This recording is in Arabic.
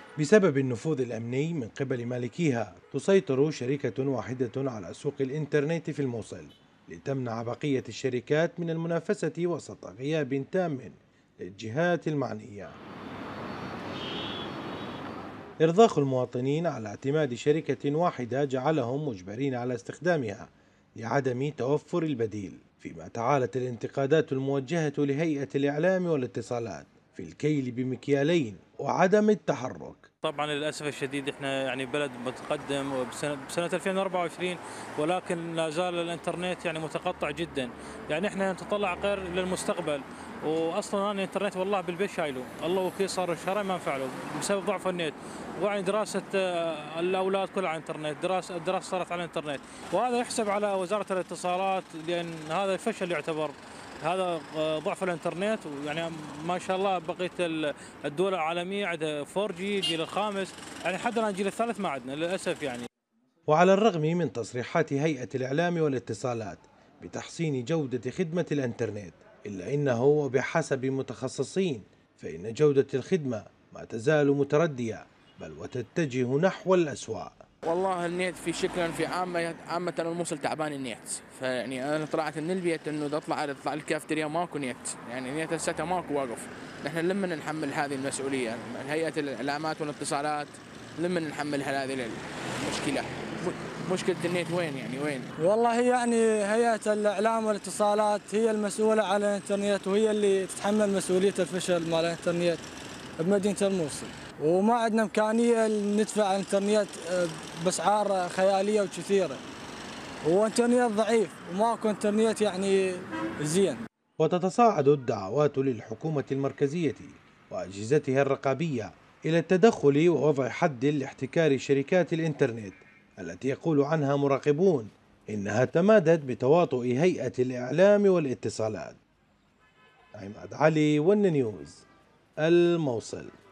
بسبب النفوذ الأمني من قبل مالكيها، تسيطر شركة واحدة على سوق الإنترنت في الموصل لتمنع بقية الشركات من المنافسة وسط غياب تام للجهات المعنية. إرضاخ المواطنين على اعتماد شركة واحدة جعلهم مجبرين على استخدامها لعدم توفر البديل، فيما تعالت الانتقادات الموجهة لهيئة الإعلام والاتصالات في الكيل بمكيالين وعدم التحرك. طبعًا للأسف الشديد إحنا يعني بلد متقدم بسنة 2024، ولكن لا زال الإنترنت يعني متقطع جدًا. يعني إحنا نتطلع غير للمستقبل، وأصلًا أنا الإنترنت والله بالبيت شايله، الله وكيل صار الشهرين ما انفع له بسبب ضعف النت. ويعني دراسة الأولاد كلها على الإنترنت، الدراسة صارت على الإنترنت، وهذا يحسب على وزارة الاتصالات لأن هذا فشل يعتبر. هذا ضعف الانترنت، ويعني ما شاء الله بقيه الدول العالميه عندها 4G الجيل الخامس، يعني حتى الان الجيل الثالث ما عندنا للاسف يعني. وعلى الرغم من تصريحات هيئة الإعلام والاتصالات بتحسين جودة خدمة الإنترنت، إلا أنه وبحسب متخصصين فإن جودة الخدمة ما تزال متردية، بل وتتجه نحو الأسوأ. والله النت في شكلا في عامة الموصل تعبان النت، فيعني انا طلعت من البيت انه اطلع الكافتيريا ماكو نت، يعني النت هسه ماكو واقف. نحن لما نحمل هذه المسؤولية هيئة الاعلامات والاتصالات، لما نحمل هذه المشكلة؟ مشكلة النت وين يعني وين؟ والله يعني هيئة الإعلام والاتصالات هي المسؤولة على الإنترنت، وهي اللي تتحمل مسؤولية الفشل مال الإنترنت بمدينة الموصل، وما عندنا إمكانية ندفع الإنترنت بأسعار خيالية وكثيرة، وإنترنت ضعيف وماكو إنترنت يعني زين. وتتصاعد الدعوات للحكومة المركزية وأجهزتها الرقابية إلى التدخل ووضع حد لاحتكار شركات الإنترنت التي يقول عنها مراقبون إنها تمادت بتواطؤ هيئة الإعلام والاتصالات. عماد علي، ون نيوز، الموصل.